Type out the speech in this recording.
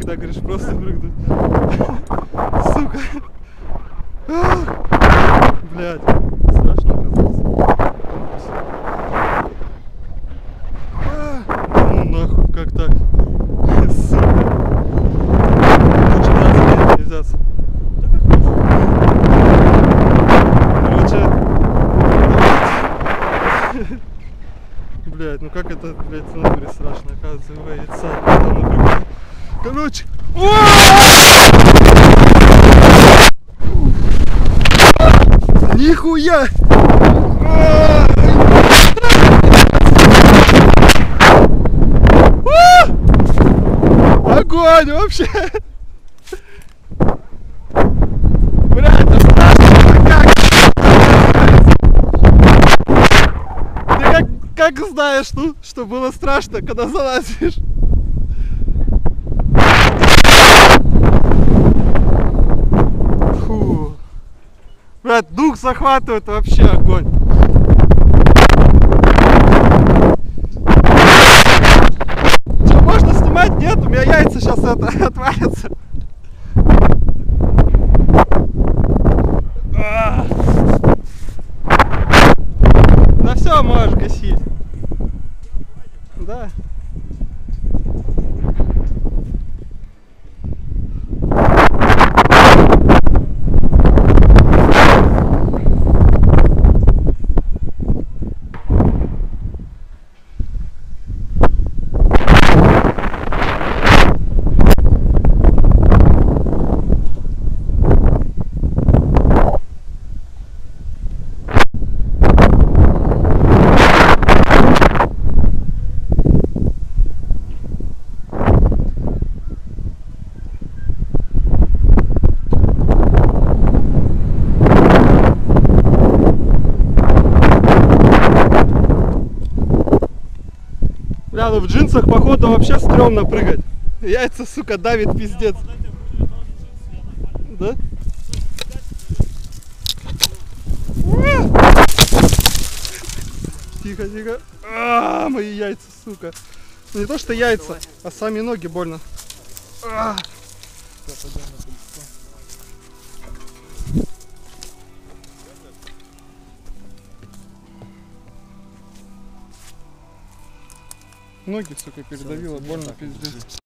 когда говоришь просто прыгнуть. Сука. Блядь. Страшно оказалось. Ну нахуй, как так? Сука. Лучше не взяться. Короче. Блядь, ну как это, блядь, в натуре страшно, оказывается. Короче. Нихуя! Огонь вообще! Блядь, это страшно как! Ты как знаешь, ну, что было страшно, когда залазишь? Фу. Блядь, дух захватывает, вообще огонь. Что, можно снимать? Нет, у меня яйца сейчас отвалятся. Да все, можешь гасить. Да. Бля, ну в джинсах, походу, вообще стрёмно прыгать. Яйца, сука, давит пиздец. Да? Тихо, тихо. Мои яйца, сука. Ну, не то, что яйца, а сами ноги больно. Ноги, сука, передавило, больно, пиздец.